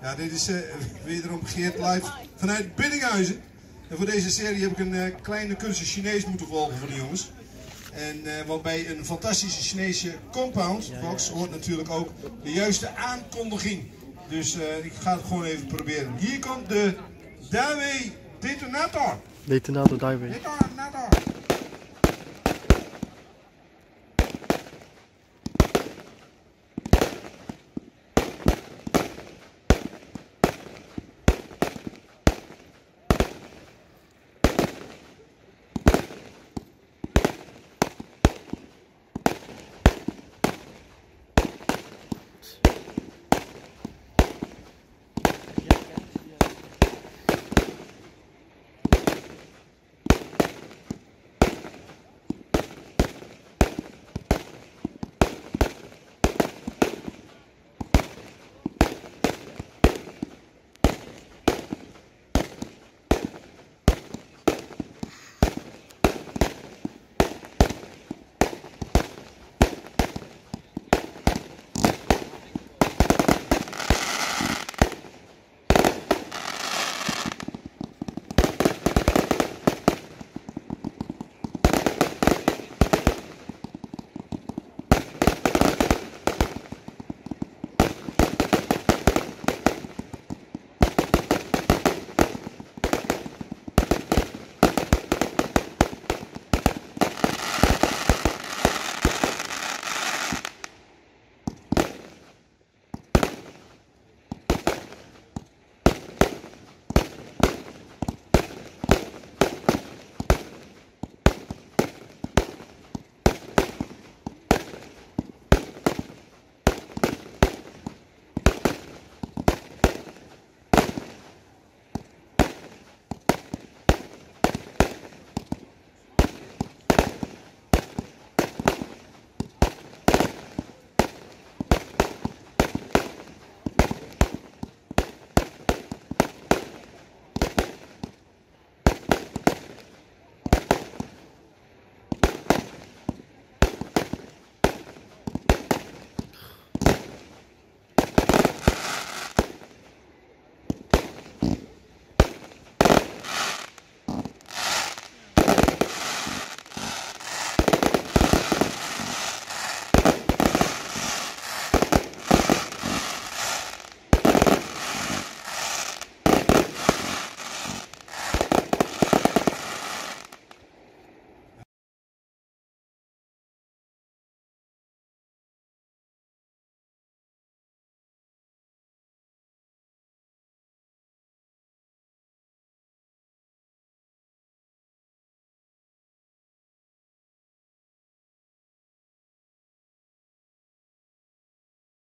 Ja, dit is wederom Geert live vanuit Biddinghuizen. En voor deze serie heb ik een kleine cursus Chinees moeten volgen voor de jongens. En want bij een fantastische Chinese compound box hoort natuurlijk ook de juiste aankondiging. Dus ik ga het gewoon even proberen. Hier komt de Daiwei Detonator. Detonator Daiwei. Detonator.